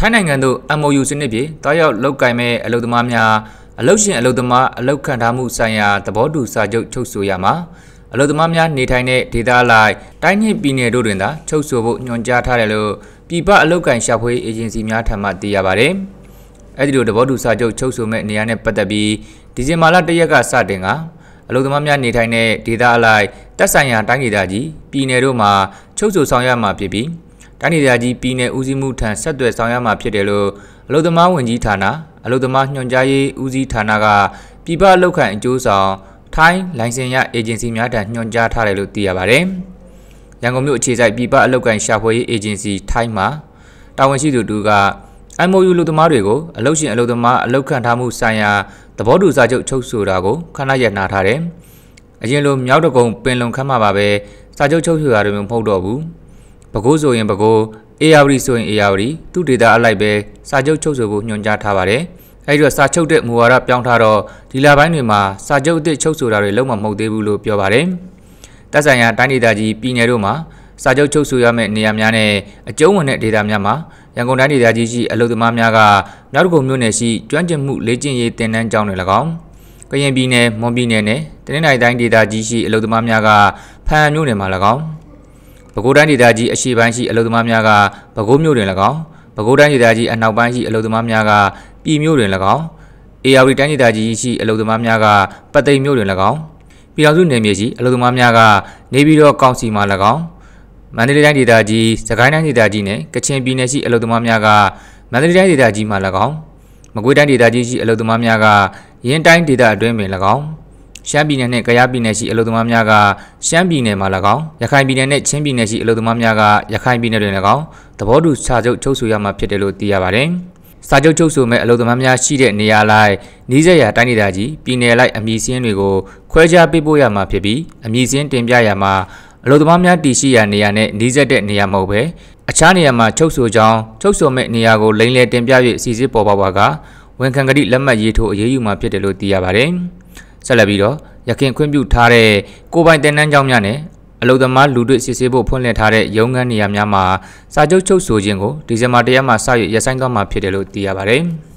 ထိုင်းနိုင်ငံသို့ MOU စနစ်ဖြင့်တွားရောက်လုပ်ကိုင်မဲ့အလုပ်သမားများအလုပ်ရှင်အလုပ်သမားအလုပ်ခံထားမှုဆိုင်ရာသဘောတူစာချုပ်ချုပ်ဆိုရမှာအလုပ်သမားများနေထိုင်တဲ့ဒေသအလိုက်တိုင်းနှင့်ပြည်နယ်တို့တွင်သာချုပ်ဆိုဖို့ညွှန်ကြားထားတယ်လို့ပြည်ပအလုပ်ကိုင်ရှာဖွေအေဂျင်စီများထံမှသိရပါတယ်။အဲဒီလိုသဘောတူစာချုပ်ချုပ်ဆိုမဲ့နေရာနဲ့ပတ်သက်ပြီးဒီဇင်ဘာလ1ရက်ကစတင်ကအလုပ်သမားများနေထိုင်တဲ့ဒေသအလိုက်တက်ဆိုင်ရာတိုင်းဒေသကြီးပြည်နယ်တို့မှာချုပ်ဆိုဆောင်ရွက်မှာဖြစ်ပြီးတိုင်းဒေသကြီးပြည်နယ်ဦးစီးမှုထံဆက်သွယ်ဆောင်ရွက်မှာဖြစ်တယ်လို့အလုပ်သမားဝန်ကြီးဌာနအလုပ်သမားညွှန်ကြားရေးဦးစီးဌာနကပြည်ပအလုပ်ခံအကျိုးဆောင်ထိုင်းလိုင်စင်ရအေဂျင်စီများထံညွှန်ကြားထားတယ်လို့သိရပါတယ်။ရန်ကုန်မြို့အခြေစိုက်ပြည်ပအလုပ်ကိုင်ရှာဖွေရေးအေဂျင်စီထိုင်းမှာတာဝန်ရှိသူတို့က MOU လူသမားတွေကိုအလုပ်ရှင်အလုပ်သမားအလုပ်ခံထားမှုဆိုင်ရာသဘောတူစာချုပ်ချုပ်ဆိုတာကိုခဏရနာထားတယ်။အရင်လိုမြောက်တကုံပင်လုံခမ်းမှာပါပဲစာချုပ်ချုပ်ဆိုတာတွေမျိုးမဟုတ်တော့ဘူး။ပဲခူးဆိုရင်ပဲခူး ARD ဆိုရင် ARD သူ့ဒေတာအလိုက်ပဲစာချုပ်ချုပ်ဆိုဖို့ညွှန်ကြားထားပါတယ်။အဲဒီတော့စာချုပ်တဲ့မူဝါဒပြောင်းထားတော့ဒီလပိုင်းတွေမှာစာချုပ်အသစ်ချုပ်ဆိုတာတွေလုံးဝမဟုတ်သေးဘူးလို့ပြောပါတယ်။တပ်ဆိုင်ရာတိုင်းဒေသကြီးပြည်နယ်တို့မှာစာချုပ်ချုပ်ဆိုရမယ့်နေရာများနဲ့အကျုံးဝင်တဲ့ဒေတာများမှာရန်ကုန်တိုင်းဒေသကြီးရှိအလုပ်သမားများကမြောက်တကုံမြို့နယ်ရှိကျွမ်းကျင်မှုလေ့ကျင့်ရေးသင်တန်းကျောင်းတွေ၎င်းကရင်ပြည်နယ်မွန်ပြည်နယ်နဲ့တနင်္သာရီတိုင်းဒေသကြီးရှိအလုပ်သမားများကဖန်မြို့နယ်မှာ၎င်းပဲခူးတိုင်းဒေသကြီးအရှေ့ပိုင်းရှိအလုပ်သမားများကပဲခူးမြို့တွင်၎င်းပဲခူးတိုင်းဒေသကြီးအနောက်ပိုင်းရှိအလုပ်သမားများကပြည်မြို့တွင်၎င်း ARD တိုင်းဒေသကြီးရှိအလုပ်သမားများကပတ်သိမ်မြို့တွင်၎င်းပြည်တော်စုနယ်မြေရှိအလုပ်သမားများကနေပြည်တော်ကောင်စီမှ၎င်းမန္တလေးတိုင်းဒေသကြီးစကိုင်းတိုင်းဒေသကြီးနဲ့ကချင်ပြည်နယ်ရှိအလုပ်သမားများကမန္တလေးတိုင်းဒေသကြီးမှ၎င်းမကွေးတိုင်းဒေသကြီးရှိအလုပ်သမားများကရင်းတိုင်းဒေသအတွင်းတွင်၎င်းရှမ်းပြည်နယ်နဲ့ကယားပြည်နယ်ရှိအလုပ်သမားများကရှမ်းပြည်နယ်မှာ၎င်းရခိုင်ပြည်နယ်နဲ့ချင်းပြည်နယ်ရှိအလုပ်သမားများကရခိုင်ပြည်နယ်တွင်၎င်းသဘောတူစာချုပ်ချုပ်ဆိုရမှာဖြစ်တယ်လို့သိရပါတယ်။စာချုပ်ချုပ်ဆိုမဲ့အလုပ်သမားများရှိတဲ့နေရာလိုက်နီးစပ်ရာတိုင်းဒေသကြီးပြည်နယ်လိုက်အမည်စင်းတွေကိုခွဲခြားပေးပို့ရမှာဖြစ်ပြီးအမည်စင်းတင်ပြရမှာအလုပ်သမားများတည်ရှိရာနေရာနဲ့နီးစပ်တဲ့နေရာမဟုတ်ပဲအခြားနေရာမှာချုပ်ဆိုကြောင်းချုပ်ဆိုမဲ့နေရာကိုလိမ်လည်တင်ပြ၍စီစစ်ပေါ်ပါကဝန်ခံကတိလက်မှတ်ရေးထိုးအရေးယူမှာဖြစ်တယ်လို့သိရပါတယ်။ဆက်လက်ပြီးတော့ရခိုင်ခွင့်ပြုထားတဲ့ကိုပိုင်တင်နန်းကျောင်းများနဲ့အလုပ်သမားလူတွေ့စစ်ဆေးဖို့ဖွင့်လှစ်ထားတဲ့ရုံးခန်းနေရာများမှာစာချုပ်ချုပ်ဆိုခြင်းကိုဒီဇင်ဘာ1ရက်မှစ၍ရပ်ဆိုင်းသွားမှာဖြစ်တယ်လို့သိရပါတယ်။